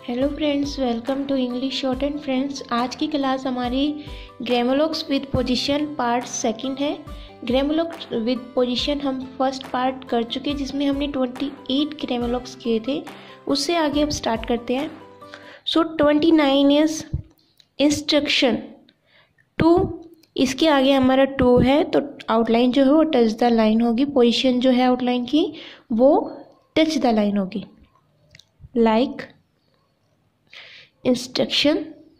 Hello friends, welcome to English shorthand friends. आज की class हमारी grammalogues with position part second है। Grammalogues with position हम first part कर चुके, जिसमें हमने 28 ग्रामोलॉग्स किए थे। उससे आगे अब स्टार्ट करते हैं। सो 29 इज इंस्ट्रक्शन। 2 इसके आगे हमारा 2 है, तो आउटलाइन जो है वो टच द लाइन होगी। पोजीशन जो है आउटलाइन की वो टच द लाइन होगी। Like instruction,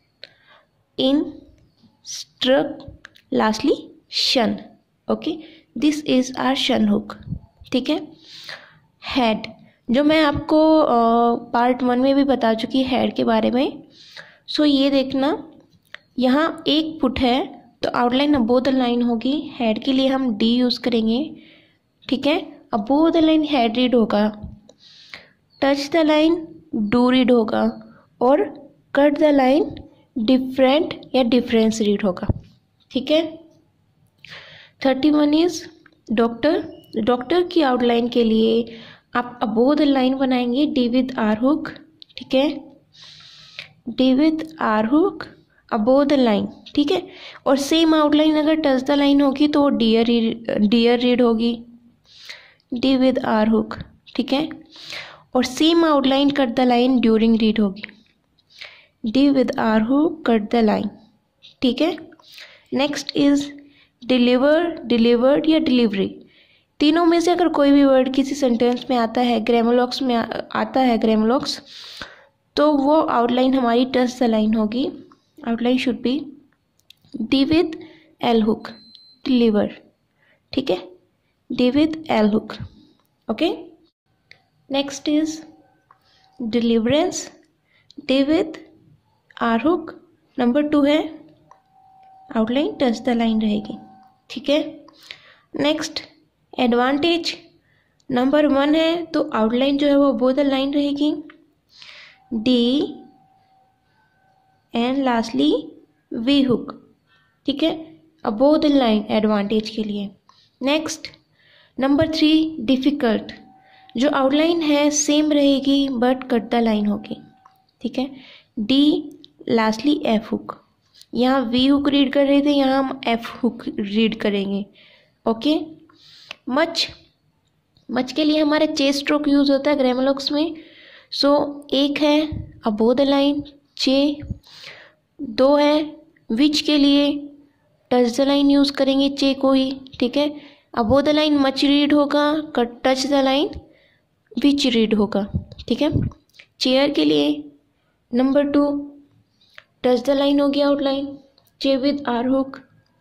instruct, lastly shun. Okay, this is R shun hook. ठीक है। हेड, जो मैं आपको पार्ट 1 में भी बता चुकी हेड के बारे में। सो ये देखना, यहाँ एक पुट है तो आउटलाइन अबोव द लाइन होगी। हेड के लिए हम डी यूज़ करेंगे। ठीक है, above the line head read होगा, touch the line do read होगा, और कट द लाइन डिफरेंट या डिफरेंस रीड होगा। ठीक है। 31 इज डॉक्टर। डॉक्टर की आउटलाइन के लिए आप अबोव द लाइन बनाएंगे डी विद आर हुक। ठीक है, D with R hook above the line. ठीक है, और सेम आउटलाइन अगर टच द लाइन होगी तो डियर रीड होगी, डी विद आर हुक। ठीक है, और same outline cut the line during read होगी, D with R hook cut the line. ठीक है। नेक्स्ट इज डिलीवर, डिलीवर्ड या डिलीवरी। तीनों में से अगर कोई भी वर्ड किसी सेंटेंस में आता है, ग्रामोलॉग्स में आता है ग्रामोलॉग्स, तो वो आउटलाइन हमारी टच द लाइन होगी। Outline should be D with L hook, deliver. ठीक है, D with L hook. Okay. Next is deliverance, D with R hook. Number 2 है, आउटलाइन टच द लाइन रहेगी। ठीक है। नेक्स्ट एडवांटेज, नंबर 1 है तो outline जो है वो अबोव द लाइन रहेगी, D and lastly V hook. ठीक है, अबोव द लाइन एडवांटेज के लिए। नेक्स्ट नंबर 3 डिफिकल्ट, जो आउटलाइन है सेम रहेगी बट कट द लाइन होगी। ठीक है, डी लास्टली एफ हुक। यहाँ वी हुक रीड कर रहे थे, यहाँ हम एफ हुक रीड करेंगे। ओके। मच, मच के लिए हमारा चे स्ट्रोक यूज होता है ग्रामोलॉग्स में। सो एक है अबोव द लाइन चे, 2 है विच के लिए टच द लाइन यूज करेंगे चे को ही। ठीक है, above the line much read होगा, cut touch the line which read होगा। ठीक है। चेयर के लिए नंबर 2 टच द लाइन हो गया outline, chay with R hook,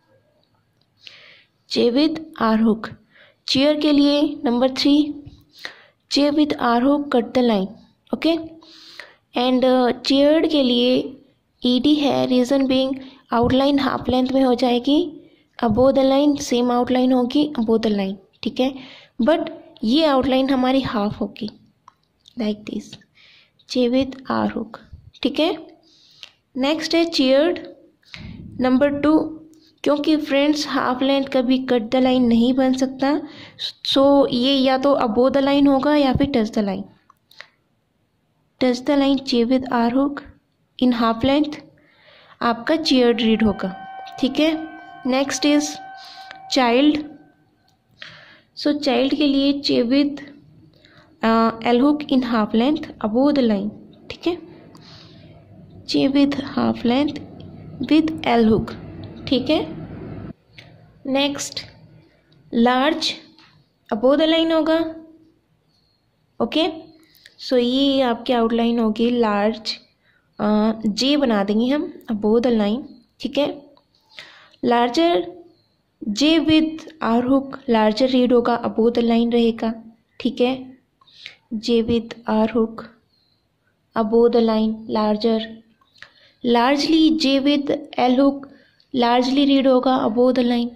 chay with R hook. Chair के लिए number 3 chay with R hook cut the line. Okay. And chaired के लिए ईडी है, reason being outline half length में हो जाएगी, above the line same outline होगी above the line. ठीक है, बट ये आउटलाइन हमारी हाफ होगी, like this, chay with R hook. ठीक है। नेक्स्ट है चेयर्ड, नंबर 2, क्योंकि फ्रेंड्स हाफ लेंथ कभी कट द लाइन नहीं बन सकता, सो ये या तो अबोव द लाइन होगा या फिर touch the line. Touch the line chay with R hook in half length आपका चेयर्ड रीड होगा। ठीक है। Next is child. So child के लिए chay with L hook in half length above the line. ठीक है, chay with half length with L hook. ठीक है। Next large, above the line होगा। ओके, सो ये आपकी आउटलाइन होगी लार्ज, जे बना देंगे हम अबोव द लाइन। ठीक है। Larger, J with R hook larger read होगा, अबोव द लाइन रहेगा। ठीक है, J with R hook above the line larger. Largely, J with L hook largely read होगा अबोव द लाइन।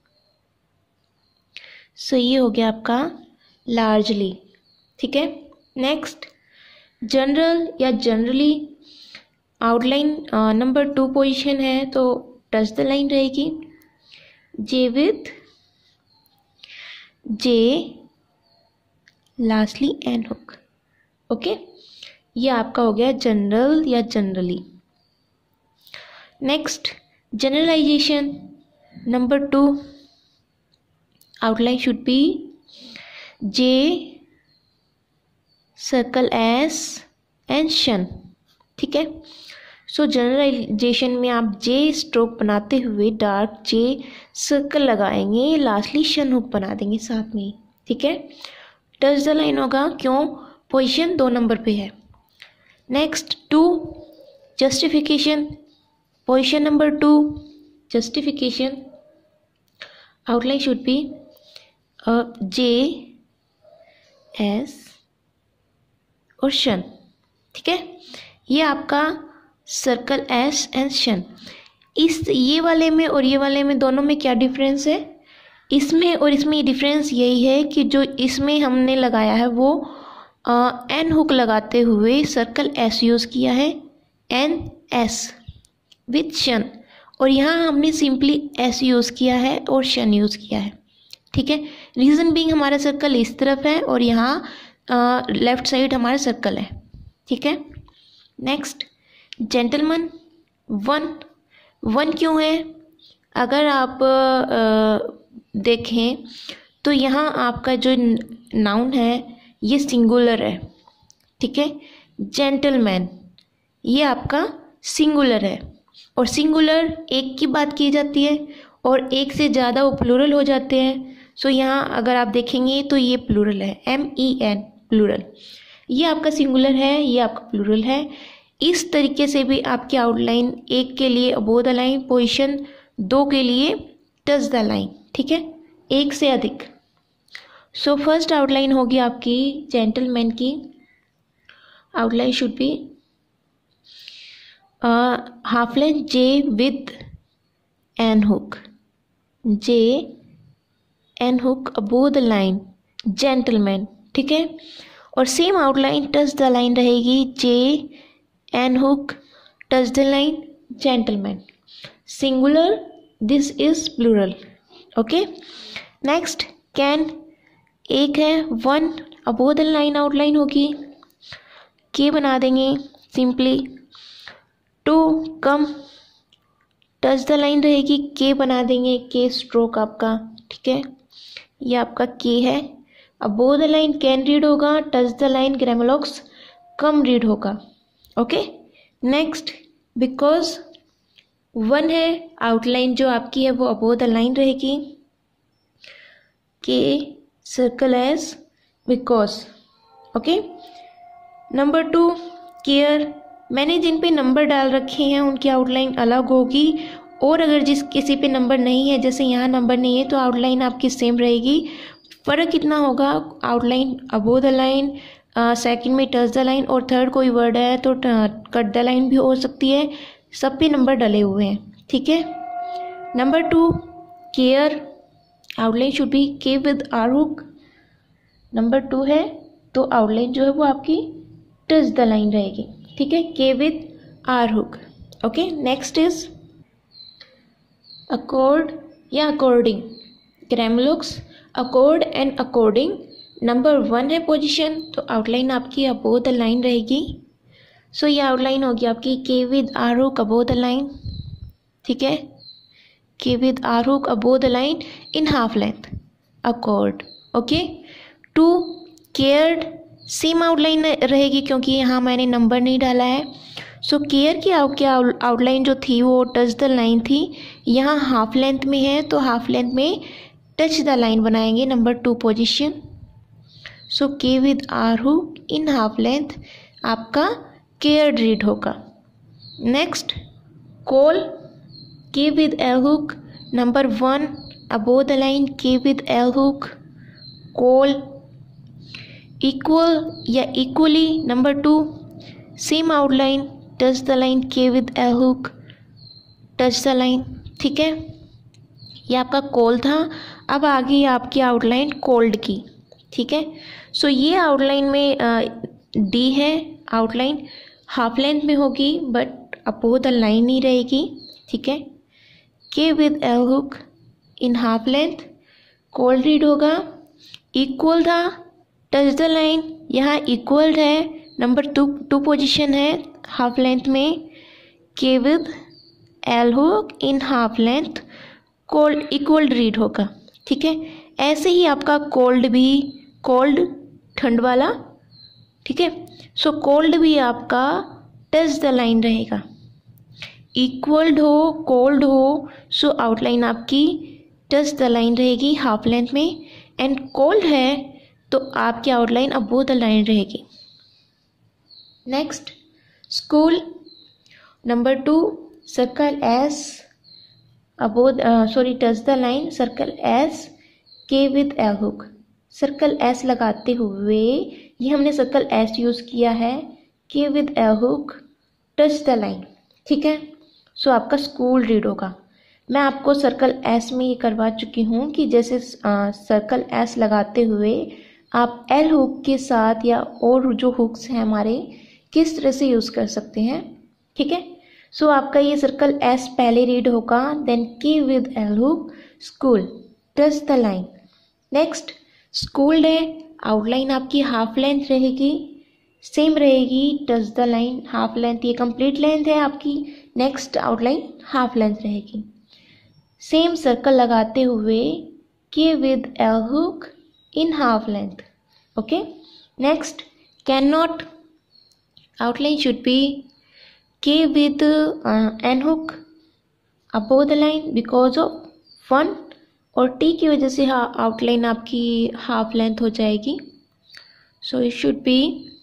सो ये हो गया आपका लार्जली। ठीक है। नेक्स्ट जनरल या जनरली, आउटलाइन नंबर 2 पोजीशन है तो टच द लाइन रहेगी, J with J lastly N hook. Okay, ये आपका हो गया जनरल या generally. Next generalization number 2, outline should be J circle S and shun. ठीक है, सो जनरलाइजेशन में आप जे स्ट्रोक बनाते हुए डार्क जे सर्कल लगाएंगे, लास्टली शन हुक बना देंगे साथ में। ठीक है, टच द लाइन होगा, क्यों, पोजीशन 2 नंबर पे है। Next 2 justification, position number 2 justification, outline should be J S और शन। ठीक है, ये आपका सर्कल एस एंड शन। इस ये वाले में और ये वाले में दोनों में क्या डिफरेंस है, इसमें और इसमें डिफरेंस यही है कि जो इसमें हमने लगाया है वो एन हुक लगाते हुए सर्कल एस यूज़ किया है, एन एस विथ शन, और यहाँ हमने सिंपली एस यूज़ किया है और शन यूज़ किया है। ठीक है, रीज़न बीइंग हमारा सर्कल इस तरफ है और यहाँ लेफ्ट साइड हमारा सर्कल है। ठीक है, नेक्स्ट जेंटलमैन 1 क्यों है, अगर आप देखें तो यहाँ आपका जो नाउन है ये सिंगुलर है। ठीक है, जेंटलमैन ये आपका सिंगुलर है, और सिंगुलर एक की बात की जाती है और एक से ज़्यादा वो प्लूरल हो जाते हैं। सो यहाँ अगर आप देखेंगे तो ये प्लूरल है, MEN प्लूरल, ये आपका सिंगुलर है, ये आपका प्लूरल है। इस तरीके से भी आपकी आउटलाइन 1 के लिए अबोव द लाइन, पोजीशन 2 के लिए टच द लाइन। ठीक है, 1 से अधिक। सो फर्स्ट आउटलाइन होगी आपकी जेंटलमैन की, outline should be half length J with N hook, J N hook above the line gentleman. ठीक है, और same outline touch the line रहेगी, J N hook touch the line gentleman, singular, this is plural. Okay, next can 1 है, 1 above the line outline होगी, K बना देंगे simply, 2 come touch the line रहेगी, K बना देंगे, के स्ट्रोक आपका। ठीक है, ये आपका के है, above the line can read होगा, touch the line grammalogues come read होगा। ओके, नेक्स्ट बिकॉज 1 है, आउटलाइन जो आपकी है वो अबोव द लाइन रहेगी, K circle as because. Okay, number 2 care, मैंने जिन पे नंबर डाल रखे हैं उनकी आउटलाइन अलग होगी, और अगर जिस किसी पे नंबर नहीं है, जैसे यहाँ नंबर नहीं है, तो आउटलाइन आपकी सेम रहेगी। फ़र्क कितना होगा, outline above the line, second में टच द लाइन, और थर्ड कोई वर्ड है तो कट द लाइन भी हो सकती है, सब पे नंबर डले हुए हैं। ठीक है, number 2 care, outline should be K with R hook, number 2 है तो आउटलाइन जो है वो आपकी टच द लाइन रहेगी। ठीक है, K with R hook. Okay, next is accord या according, grammalogues accord and according, number 1 है पोजीशन, तो आउटलाइन आपकी अबोव द लाइन रहेगी। सो ये आउटलाइन होगी आपकी K with R hook above the line. ठीक है, K with R hook above the line in half length, accord. Okay, 2 cared, same outline रहेगी क्योंकि यहाँ मैंने नंबर नहीं डाला है। सो केयर की आउटलाइन जो थी वो टच द लाइन थी, यहाँ हाफ लेंथ में है तो हाफ लेंथ में टच द लाइन बनाएंगे, number 2 position. So K with R hook in half length आपका केयर्ड रीड होगा। Next call, K with L hook, number 1 above the line, K with L hook, call. Equal या equally, number 2 same outline, touch the line, K with L hook, touch the line. ठीक है, ये आपका call था। अब आगे आपकी outline cold की। ठीक है, सो ये आउटलाइन में डी है, आउटलाइन हाफ लेंथ में होगी बट अबोव द लाइन नहीं रहेगी। ठीक है, K with L hook in half length, cold read होगा। इक्वल था, टच द लाइन, यहाँ इक्वल है नंबर टू पोजीशन है हाफ लेंथ में K with L hook in half length cold equal read होगा, ठीक है। ऐसे ही आपका कोल्ड भी, कोल्ड ठंड वाला, ठीक है। सो कोल्ड भी आपका टच द लाइन रहेगा, इक्वल्ड हो कोल्ड हो, सो आउटलाइन आपकी टच द लाइन रहेगी हाफ लेंथ में, एंड कोल्ड है तो आपकी आउटलाइन अबोव द लाइन रहेगी। Next school, number 2 circle S above touch the line, circle S K with L hook. Circle S लगाते हुए ये हमने सर्कल एस यूज़ किया है, K with L hook touch the line, ठीक है। So आपका स्कूल रीड होगा। मैं आपको सर्कल एस में ये करवा चुकी हूँ कि जैसे सर्कल एस लगाते हुए आप एल हुक के साथ या और जो हुक्स हैं हमारे किस तरह से यूज़ कर सकते हैं, ठीक है। सो आपका ये सर्कल एस पहले रीड होगा, then K with L hook school touch the line. Next school है, आउटलाइन आपकी हाफ लेंथ रहेगी, सेम रहेगी touch the line half length, ये कंप्लीट लेंथ है आपकी। नेक्स्ट आउटलाइन हाफ लेंथ रहेगी, सेम सर्कल लगाते हुए K with L hook in half length, okay. Next can not, outline should be K with N hook above the line because of 1 और T की वजह से outline आपकी half length हो जाएगी। सो इट शुड बी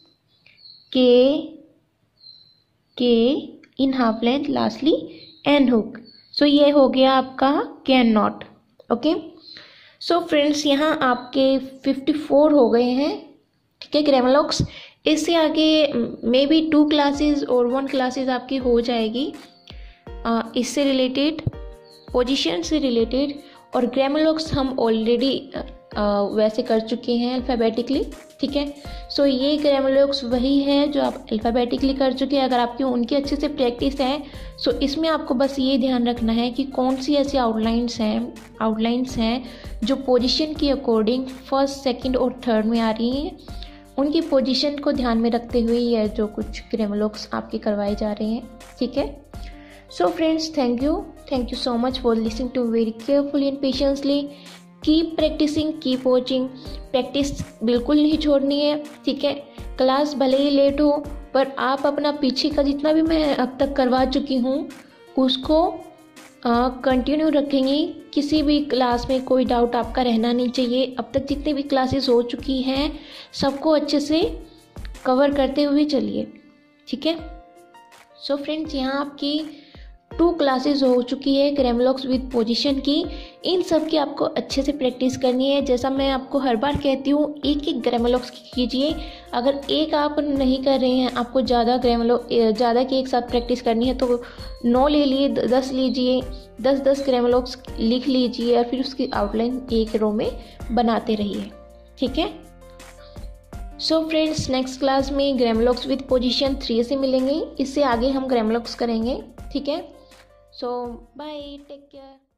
के in half length, lastly N hook. So ये हो गया आपका can not, okay. So friends यहाँ आपके 54 हो गए हैं, ठीक है, ग्रामर। इससे आगे मे बी 2 क्लासेस और 1 क्लासेस आपकी हो जाएगी इससे रिलेटेड, पोजीशन से रिलेटेड। और ग्रामर हम ऑलरेडी वैसे कर चुके हैं अल्फ़ाबेटिकली, ठीक है। सो ये ग्रामर वही है जो आप अल्फ़ाबेटिकली कर चुके हैं। अगर आपकी उनकी अच्छे से प्रैक्टिस है सो इसमें आपको बस ये ध्यान रखना है कि कौन सी ऐसी आउटलाइंस हैं जो पोजीशन के अकॉर्डिंग फर्स्ट, सेकंड और थर्ड में आ रही हैं, उनकी पोजीशन को ध्यान में रखते हुए ये जो कुछ ग्रामर आपके करवाए जा रहे हैं, ठीक है। So friends, thank you so much for listening to very carefully and patiently. Keep practicing, keep watching. Practice बिल्कुल नहीं छोड़नी है, ठीक है। क्लास भले ही लेट हो पर आप अपना पीछे का जितना भी मैं अब तक करवा चुकी हूँ उसको कंटिन्यू रखेंगी। किसी भी क्लास में कोई डाउट आपका रहना नहीं चाहिए। अब तक जितनी भी क्लासेस हो चुकी हैं सबको अच्छे से कवर करते हुए चलिए, ठीक है। सो फ्रेंड्स यहाँ आपकी 2 क्लासेस हो चुकी है ग्रामर विद पोजीशन की। इन सब की आपको अच्छे से प्रैक्टिस करनी है। जैसा मैं आपको हर बार कहती हूँ, एक ग्रामर कीजिए। अगर एक आप नहीं कर रहे हैं, आपको ज़्यादा की एक साथ प्रैक्टिस करनी है तो 9 ले लिए, 10 लीजिए, 10 ग्रामर लिख लीजिए और फिर उसकी आउटलाइन एक रो में बनाते रहिए, ठीक है। सो फ्रेंड्स नेक्स्ट क्लास में ग्रामर विद पोजीशन 3 से मिलेंगे। इससे आगे हम ग्रामर करेंगे, ठीक है। So bye, take care.